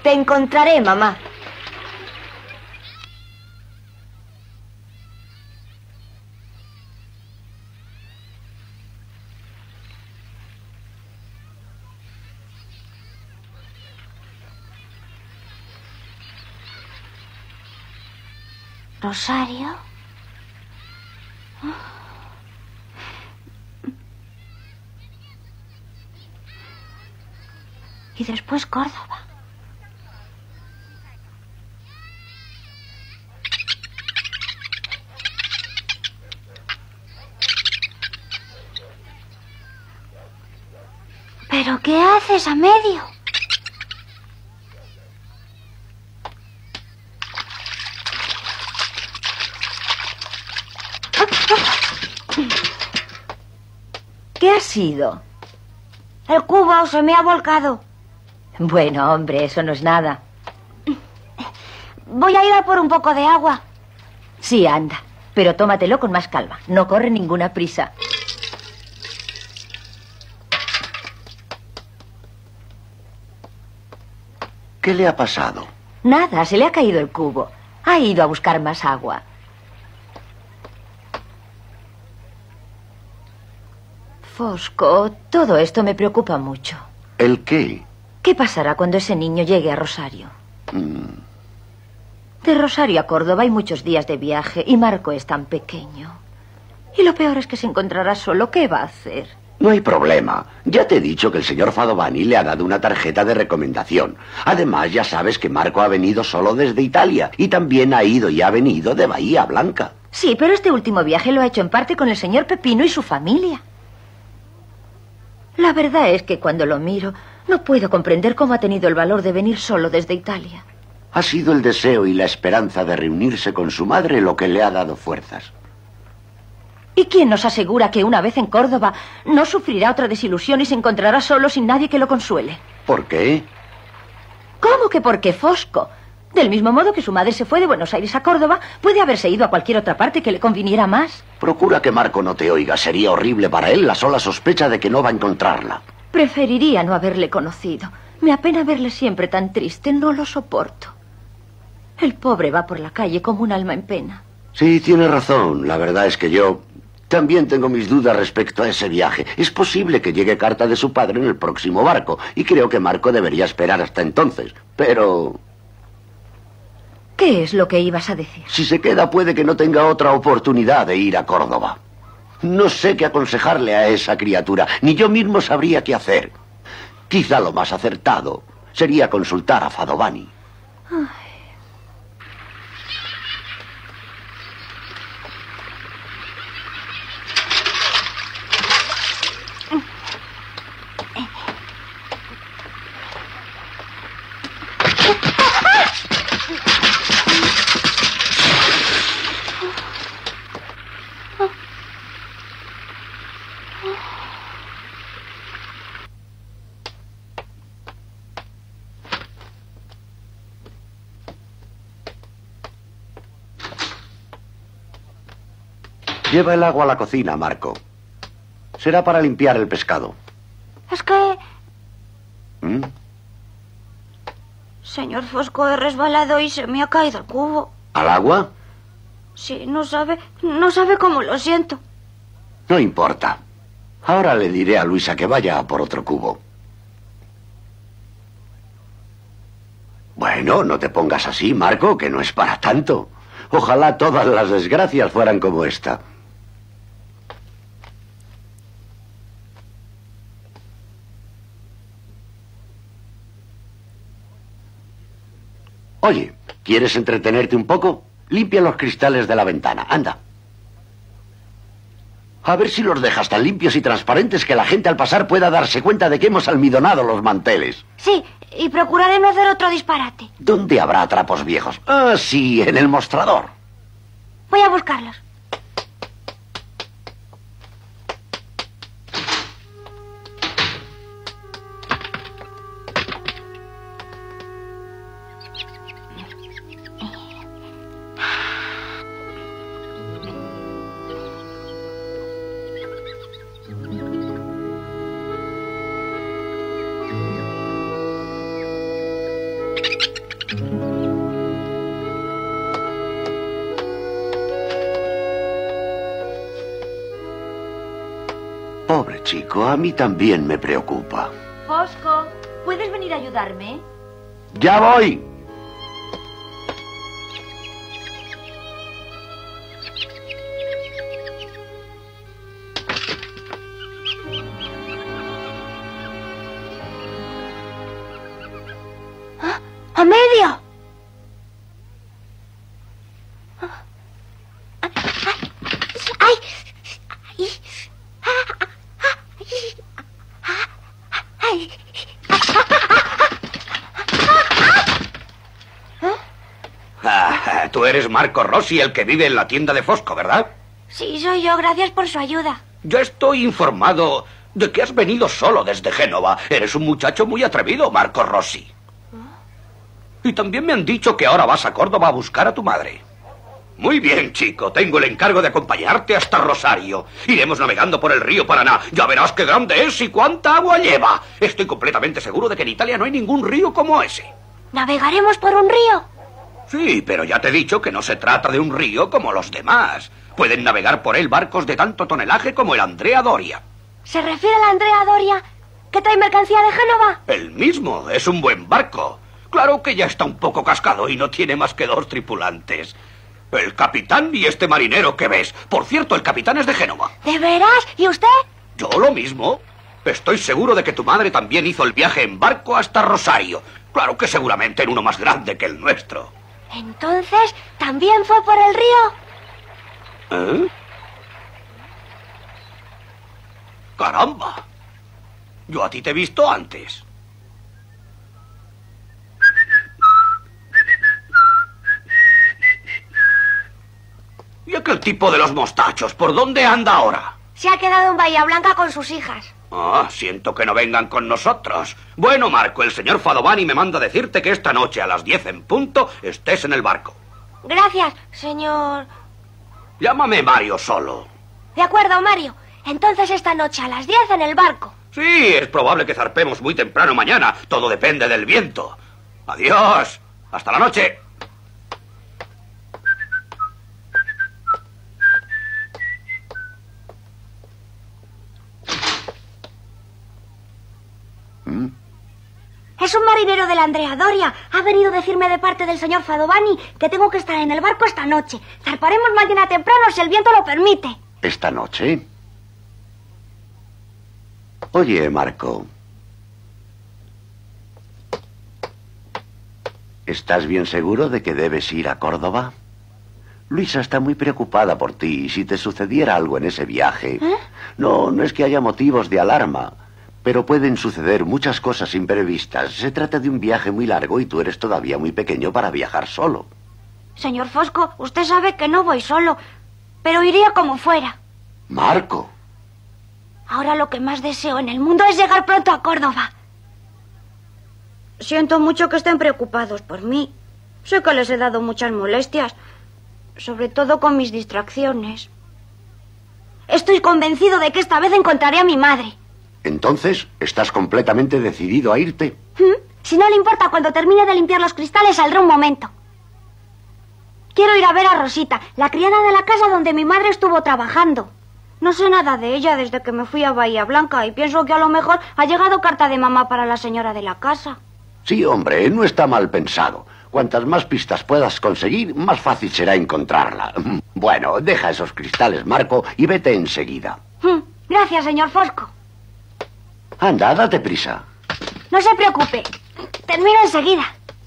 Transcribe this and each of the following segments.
Te encontraré, mamá. Rosario. Y después Córdoba. ¿Pero qué haces a medio? ¿Qué ha sido? El cubo se me ha volcado. Bueno, hombre, eso no es nada. Voy a ir a por un poco de agua. Sí, anda. Pero tómatelo con más calma. No corre ninguna prisa. ¿Qué le ha pasado? Nada, se le ha caído el cubo. Ha ido a buscar más agua. Fosco, todo esto me preocupa mucho. ¿El qué? ¿Qué pasará cuando ese niño llegue a Rosario? De Rosario a Córdoba hay muchos días de viaje y Marco es tan pequeño. Y lo peor es que se encontrará solo. ¿Qué va a hacer? No hay problema. Ya te he dicho que el señor Fadovani le ha dado una tarjeta de recomendación. Además, ya sabes que Marco ha venido solo desde Italia y también ha ido y ha venido de Bahía Blanca. Sí, pero este último viaje lo ha hecho en parte con el señor Pepino y su familia. La verdad es que cuando lo miro, no puedo comprender cómo ha tenido el valor de venir solo desde Italia. Ha sido el deseo y la esperanza de reunirse con su madre lo que le ha dado fuerzas. ¿Y quién nos asegura que una vez en Córdoba no sufrirá otra desilusión y se encontrará solo sin nadie que lo consuele? ¿Por qué? ¿Cómo que por qué, Fosco? Del mismo modo que su madre se fue de Buenos Aires a Córdoba, puede haberse ido a cualquier otra parte que le conviniera más. Procura que Marco no te oiga. Sería horrible para él la sola sospecha de que no va a encontrarla. Preferiría no haberle conocido. Me apena verle siempre tan triste. No lo soporto. El pobre va por la calle como un alma en pena. Sí, tiene razón. La verdad es que yo también tengo mis dudas respecto a ese viaje. Es posible que llegue carta de su padre en el próximo barco, y creo que Marco debería esperar hasta entonces. Pero ¿qué es lo que ibas a decir? si se queda, puede que no tenga otra oportunidad de ir a Córdoba. No sé qué aconsejarle a esa criatura, ni yo mismo sabría qué hacer. Quizá lo más acertado sería consultar a Fadovani. Ay. Lleva el agua a la cocina, Marco. Será para limpiar el pescado. Es que... ¿Mm? Señor Fosco, he resbalado y se me ha caído el cubo. ¿Al agua? Sí, no sabe cómo lo siento. No importa. Ahora le diré a Luisa que vaya a por otro cubo. Bueno, no te pongas así, Marco, que no es para tanto. Ojalá todas las desgracias fueran como esta. Oye, ¿quieres entretenerte un poco? Limpia los cristales de la ventana, anda. A ver si los dejas tan limpios y transparentes que la gente al pasar pueda darse cuenta de que hemos almidonado los manteles. Sí, y procuraré no hacer otro disparate. ¿Dónde habrá trapos viejos? Ah, sí, en el mostrador. Voy a buscarlos. Pobre chico, a mí también me preocupa. Fosco, ¿puedes venir a ayudarme? ¡Ya voy! ¡Amedio! Tú eres Marco Rossi, el que vive en la tienda de Fosco, ¿verdad? Sí, soy yo. Gracias por su ayuda. Yo estoy informado de que has venido solo desde Génova. Eres un muchacho muy atrevido, Marco Rossi. Y también me han dicho que ahora vas a Córdoba a buscar a tu madre. Muy bien, chico. Tengo el encargo de acompañarte hasta Rosario. Iremos navegando por el río Paraná. Ya verás qué grande es y cuánta agua lleva. Estoy completamente seguro de que en Italia no hay ningún río como ese. ¿Navegaremos por un río? Sí, pero ya te he dicho que no se trata de un río como los demás. Pueden navegar por él barcos de tanto tonelaje como el Andrea Doria. ¿Se refiere al Andrea Doria que trae mercancía de Génova? El mismo, es un buen barco. Claro que ya está un poco cascado y no tiene más que 2 tripulantes. El capitán y este marinero que ves. Por cierto, el capitán es de Génova. ¿De veras? ¿Y usted? Yo lo mismo. Estoy seguro de que tu madre también hizo el viaje en barco hasta Rosario. Claro que seguramente en uno más grande que el nuestro. Entonces, ¿también fue por el río? ¿Eh? ¡Caramba! Yo a ti te he visto antes. ¿Y aquel tipo de los mostachos? ¿Por dónde anda ahora? Se ha quedado en Bahía Blanca con sus hijas. Ah, siento que no vengan con nosotros. Bueno, Marco, el señor Fadovani me manda decirte que esta noche a las 10 en punto estés en el barco. Gracias, señor... Llámame Mario solo. De acuerdo, Mario. Entonces esta noche a las 10 en el barco. Sí, es probable que zarpemos muy temprano mañana. Todo depende del viento. Adiós. Hasta la noche. Es un marinero de la Andrea Doria. Ha venido a decirme de parte del señor Fadovani que tengo que estar en el barco esta noche. Zarparemos mañana temprano si el viento lo permite. ¿Esta noche? Oye, Marco. ¿Estás bien seguro de que debes ir a Córdoba? Luisa está muy preocupada por ti y si te sucediera algo en ese viaje... No es que haya motivos de alarma, pero pueden suceder muchas cosas imprevistas. Se trata de un viaje muy largo y tú eres todavía muy pequeño para viajar solo. Señor Fosco, usted sabe que no voy solo, pero iría como fuera. Marco. Ahora lo que más deseo en el mundo es llegar pronto a Córdoba. Siento mucho que estén preocupados por mí. Sé que les he dado muchas molestias, sobre todo con mis distracciones. Estoy convencido de que esta vez encontraré a mi madre. Entonces, ¿estás completamente decidido a irte? Si no le importa, cuando termine de limpiar los cristales saldré un momento. Quiero ir a ver a Rosita, la criada de la casa donde mi madre estuvo trabajando. No sé nada de ella desde que me fui a Bahía Blanca y pienso que a lo mejor ha llegado carta de mamá para la señora de la casa. Sí, hombre, no está mal pensado. Cuantas más pistas puedas conseguir, más fácil será encontrarla. Bueno, deja esos cristales, Marco, y vete enseguida. Gracias, señor Fosco. Anda, date prisa. No se preocupe. Termino enseguida.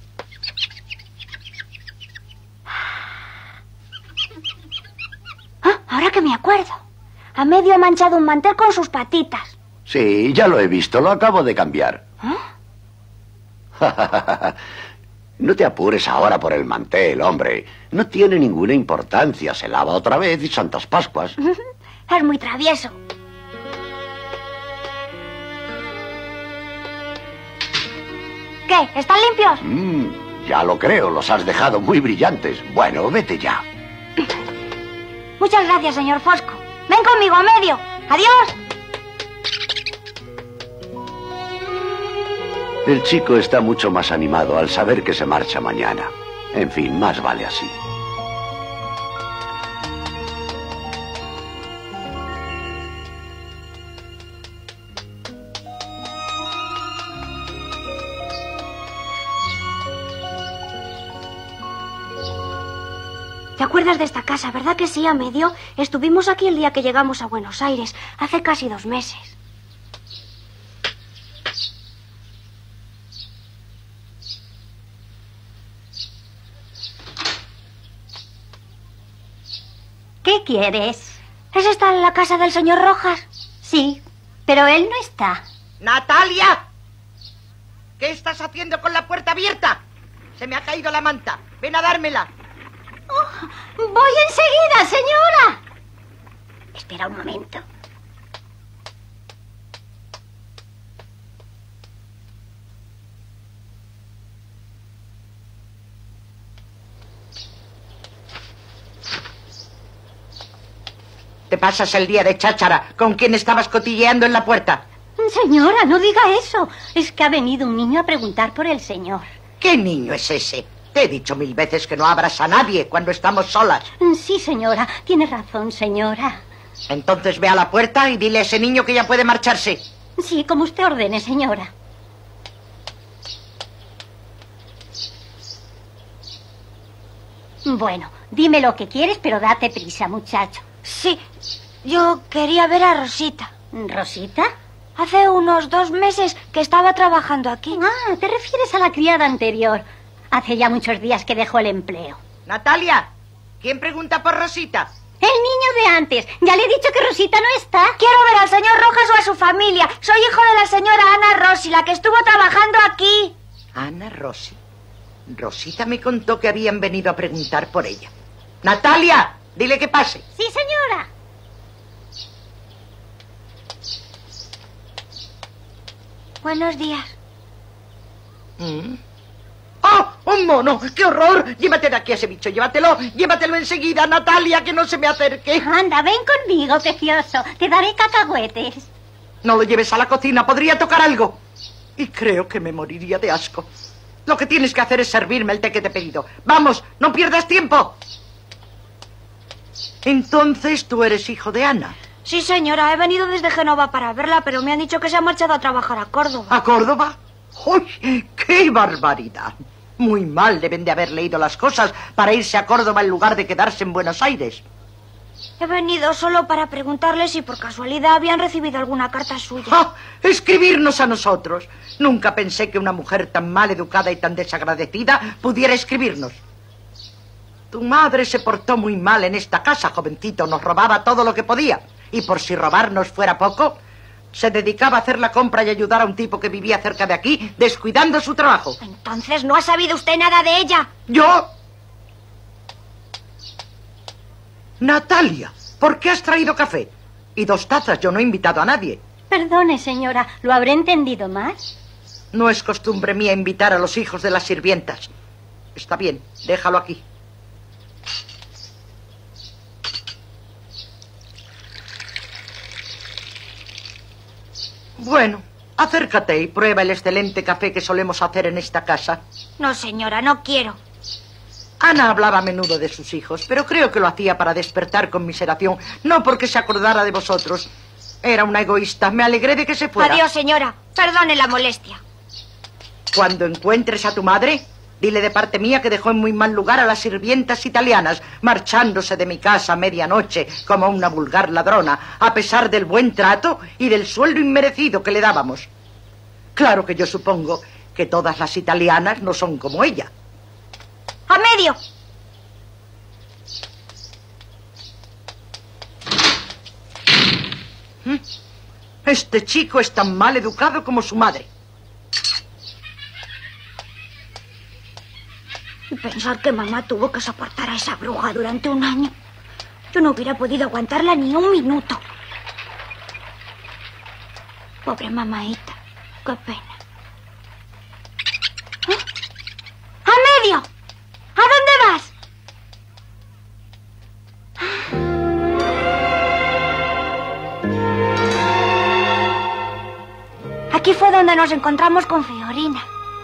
Ahora que me acuerdo. Amedio ha manchado un mantel con sus patitas. Sí, ya lo he visto, lo acabo de cambiar. No te apures ahora por el mantel, hombre. No tiene ninguna importancia, se lava otra vez y Santas Pascuas. Es muy travieso. ¿Qué? ¿Están limpios? Ya lo creo, los has dejado muy brillantes. Bueno, vete ya. Muchas gracias, señor Fosco. Ven conmigo, Amedio. Adiós. El chico está mucho más animado al saber que se marcha mañana. En fin, más vale así. acuerdas de esta casa, ¿verdad que sí, Amedio? Estuvimos aquí el día que llegamos a Buenos Aires, hace casi 2 meses. ¿Qué quieres? ¿Es esta la casa del señor Rojas? Sí, pero él no está. ¡Natalia! ¿Qué estás haciendo con la puerta abierta? Se me ha caído la manta. Ven a dármela. Oh, voy enseguida, señora. Espera un momento. Te pasas el día de cháchara. ¿Con quién estabas cotilleando en la puerta? Señora, no diga eso. Es que ha venido un niño a preguntar por el señor. ¿Qué niño es ese? Te he dicho 1000 veces que no abras a nadie cuando estamos solas. Sí, señora. Tiene razón, señora. Entonces ve a la puerta y dile a ese niño que ya puede marcharse. Sí, como usted ordene, señora. Bueno, dime lo que quieres, pero date prisa, muchacho. Sí, yo quería ver a Rosita. ¿Rosita? Hace unos 2 meses que estaba trabajando aquí. Ah, te refieres a la criada anterior. Hace ya muchos días que dejó el empleo. Natalia, ¿quién pregunta por Rosita? El niño de antes. Ya le he dicho que Rosita no está. Quiero ver al señor Rojas o a su familia. Soy hijo de la señora Ana Rossi, la que estuvo trabajando aquí. Ana Rossi. Rosita me contó que habían venido a preguntar por ella. Natalia, dile que pase. Sí, señora. Buenos días. ¡Oh, un mono! ¡Qué horror! Llévate de aquí a ese bicho, llévatelo enseguida, Natalia, que no se me acerque. Anda, ven conmigo, precioso. Te daré cacahuetes. No lo lleves a la cocina, podría tocar algo. Y creo que me moriría de asco. Lo que tienes que hacer es servirme el té que te he pedido. ¡Vamos, no pierdas tiempo! Entonces tú eres hijo de Ana. Sí, señora, he venido desde Génova para verla, pero me han dicho que se ha marchado a trabajar a Córdoba. ¿A Córdoba? ¡Uy, qué barbaridad! Muy mal deben de haber leído las cosas para irse a Córdoba en lugar de quedarse en Buenos Aires. He venido solo para preguntarle si por casualidad habían recibido alguna carta suya. ¡Ah! Escribirnos a nosotros. Nunca pensé que una mujer tan mal educada y tan desagradecida pudiera escribirnos. Tu madre se portó muy mal en esta casa, jovencito. Nos robaba todo lo que podía. Y por si robarnos fuera poco, se dedicaba a hacer la compra y ayudar a un tipo que vivía cerca de aquí, descuidando su trabajo. Entonces no ha sabido usted nada de ella. ¿Yo? Natalia, ¿por qué has traído café? Y 2 tazas, yo no he invitado a nadie. Perdone, señora, ¿lo habré entendido más? No es costumbre mía invitar a los hijos de las sirvientas. Está bien, déjalo aquí. Bueno, acércate y prueba el excelente café que solemos hacer en esta casa. No, señora, no quiero. Ana hablaba a menudo de sus hijos, pero creo que lo hacía para despertar conmiseración, no porque se acordara de vosotros. Era una egoísta. Me alegré de que se fuera. Adiós, señora. Perdone la molestia. Cuando encuentres a tu madre, dile de parte mía que dejó en muy mal lugar a las sirvientas italianas, marchándose de mi casa a medianoche como una vulgar ladrona, a pesar del buen trato y del sueldo inmerecido que le dábamos. Claro que yo supongo que todas las italianas no son como ella. ¡A medio! Este chico es tan mal educado como su madre. Y pensar que mamá tuvo que soportar a esa bruja durante 1 año. Yo no hubiera podido aguantarla ni 1 minuto. Pobre mamaita. Qué pena. ¿Eh? ¡A medio! ¿A dónde vas? Aquí fue donde nos encontramos con Fiorina.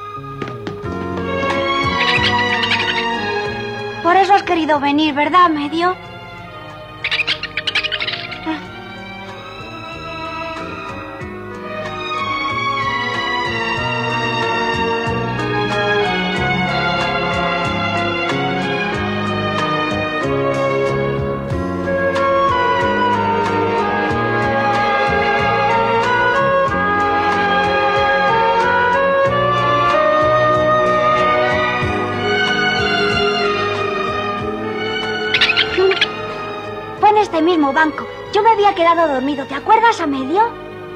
Por eso has querido venir, ¿verdad, Medio? último banco. Yo me había quedado dormido. ¿Te acuerdas, Amedio?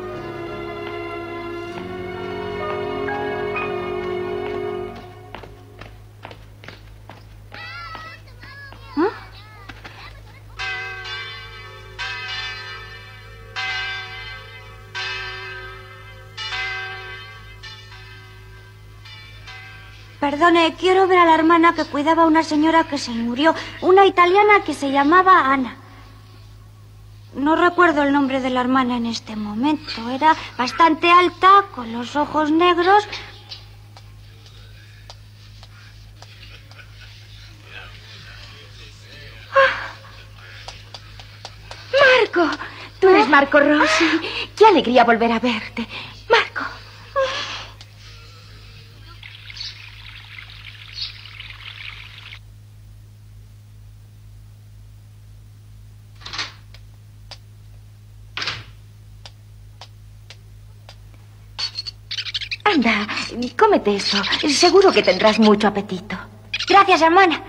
Perdone, quiero ver a la hermana que cuidaba a una señora que se murió, una italiana que se llamaba Ana. No recuerdo el nombre de la hermana en este momento. Era bastante alta, con los ojos negros. ¡Marco! Tú eres Marco Rossi. ¡Qué alegría volver a verte! ¡Marco! Anda, cómete eso. Seguro que tendrás mucho apetito. Gracias, hermana.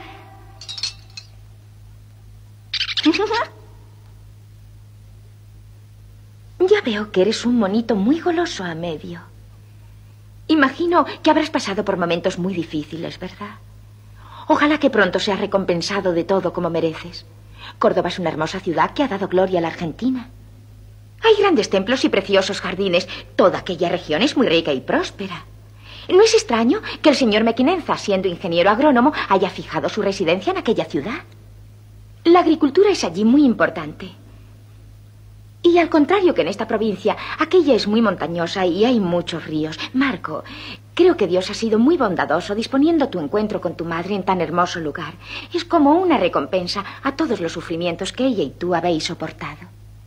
Ya veo que eres un monito muy goloso, Amedio. Imagino que habrás pasado por momentos muy difíciles, ¿verdad? Ojalá que pronto seas recompensado de todo como mereces. Córdoba es una hermosa ciudad que ha dado gloria a la Argentina. Hay grandes templos y preciosos jardines. Toda aquella región es muy rica y próspera. No es extraño que el señor Mequinenza, siendo ingeniero agrónomo, haya fijado su residencia en aquella ciudad. La agricultura es allí muy importante. Y al contrario que en esta provincia, aquella es muy montañosa y hay muchos ríos. Marco, creo que Dios ha sido muy bondadoso disponiendo tu encuentro con tu madre en tan hermoso lugar. Es como una recompensa a todos los sufrimientos que ella y tú habéis soportado.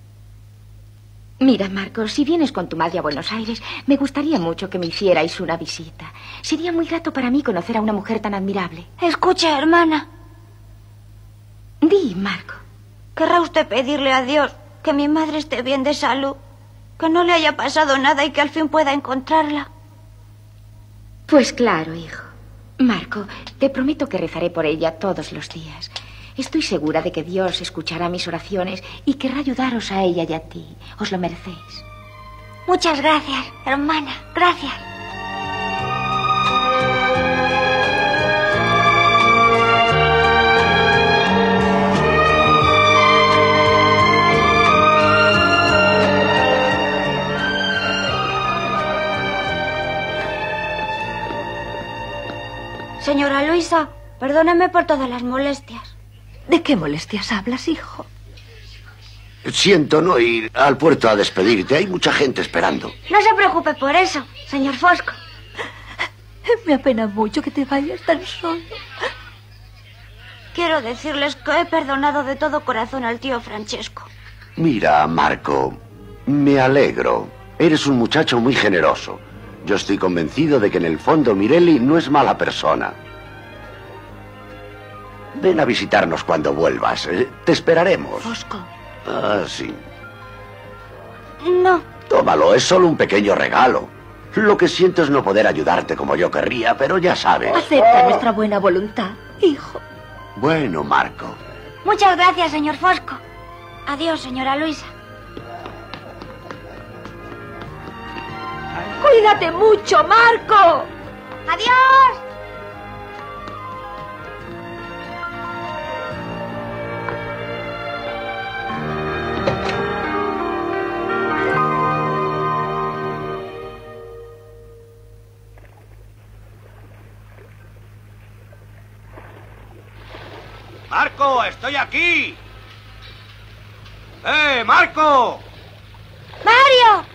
Mira, Marco, si vienes con tu madre a Buenos Aires, me gustaría mucho que me hicierais una visita. Sería muy grato para mí conocer a una mujer tan admirable. Escucha, hermana. Di, Marco. ¿Querrá usted pedirle a Dios que mi madre esté bien de salud? Que no le haya pasado nada y que al fin pueda encontrarla. Pues claro, hijo. Marco, te prometo que rezaré por ella todos los días. Estoy segura de que Dios escuchará mis oraciones y querrá ayudaros a ella y a ti. Os lo merecéis. Muchas gracias, hermana. Gracias. Señora Luisa, perdóneme por todas las molestias. ¿De qué molestias hablas, hijo? Siento no ir al puerto a despedirte. Hay mucha gente esperando. No se preocupe por eso, señor Fosco. Me apena mucho que te vayas tan solo. Quiero decirles que he perdonado de todo corazón al tío Francesco. Mira, Marco, me alegro. Eres un muchacho muy generoso. Yo estoy convencido de que en el fondo Mirelli no es mala persona. Ven a visitarnos cuando vuelvas. Te esperaremos. Fosco. Ah, sí. No. Tómalo, es solo un pequeño regalo. Lo que siento es no poder ayudarte como yo querría, pero ya sabes. Acepta nuestra buena voluntad, hijo. Bueno, Marco. Muchas gracias, señor Fosco. Adiós, señora Luisa. Cuídate mucho, Marco. ¡Adiós! ¡Marco, estoy aquí! ¡Marco! ¡Mario!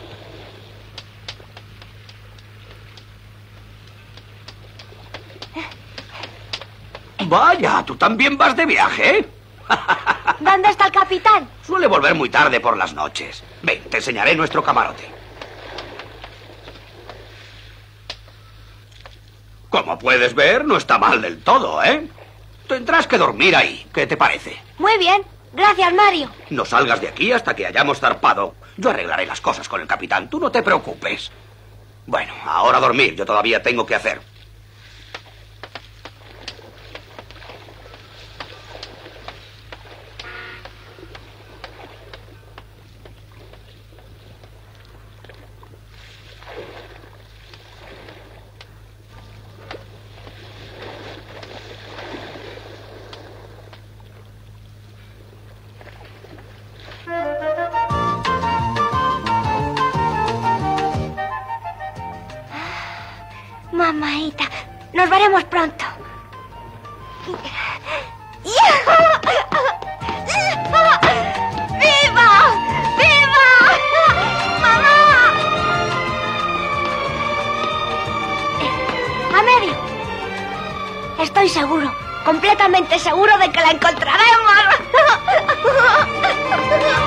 Vaya, ¿tú también vas de viaje? ¿Dónde está el capitán? Suele volver muy tarde por las noches. Ven, te enseñaré nuestro camarote. Como puedes ver, no está mal del todo, ¿eh? Tendrás que dormir ahí. ¿Qué te parece? Muy bien. Gracias, Mario. No salgas de aquí hasta que hayamos zarpado. Yo arreglaré las cosas con el capitán. Tú no te preocupes. Bueno, ahora a dormir. Yo todavía tengo que hacer. Nos veremos pronto. ¡Viva! ¡Viva! ¡Mamá! Amedio. Estoy seguro, completamente seguro de que la encontraremos.